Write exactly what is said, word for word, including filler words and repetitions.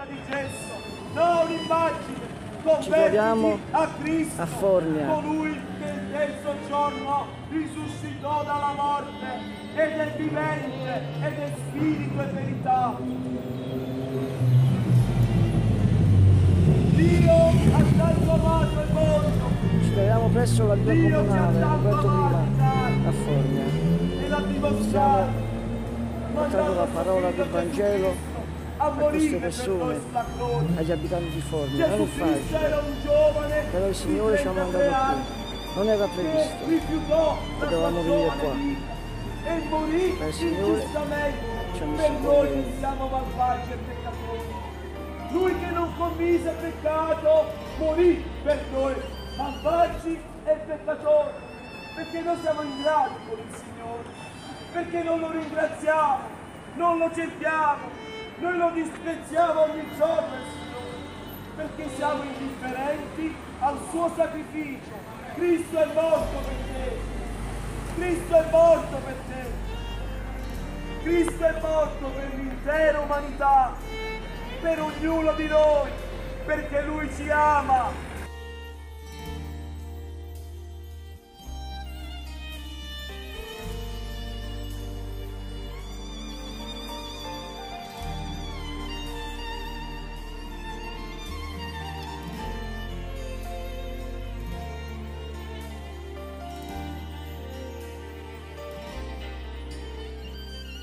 fatta di gesso, no un'immagine, Ci troviamo a Cristo, a Formia, colui che il terzo giorno risuscitò dalla morte ed è vivente ed è spirito e verità. Dio ha tanto amato il mondo. Ci troviamo presso la via comunale, Roberto Prima, a Formia. E la Stiamo portando la parola del Vangelo a queste persone, agli abitanti di Formia. Non è facile, però il Signore ci ha mandato qui. Non era previsto, potevamo venire qua. E morì Ma il Signore ci ha messo per qua noi che dentro. siamo malvagi e peccatori. Lui che non commise peccato morì per noi, malvagi e peccatori, perché noi siamo ingrati con il Signore, perché non lo ringraziamo, non lo cerchiamo, noi lo disprezziamo ogni giorno il Signore, perché siamo indifferenti al suo sacrificio. Cristo è morto per te, Cristo è morto per te, Cristo è morto per l'intera umanità, per ognuno di noi, perché Lui ci ama.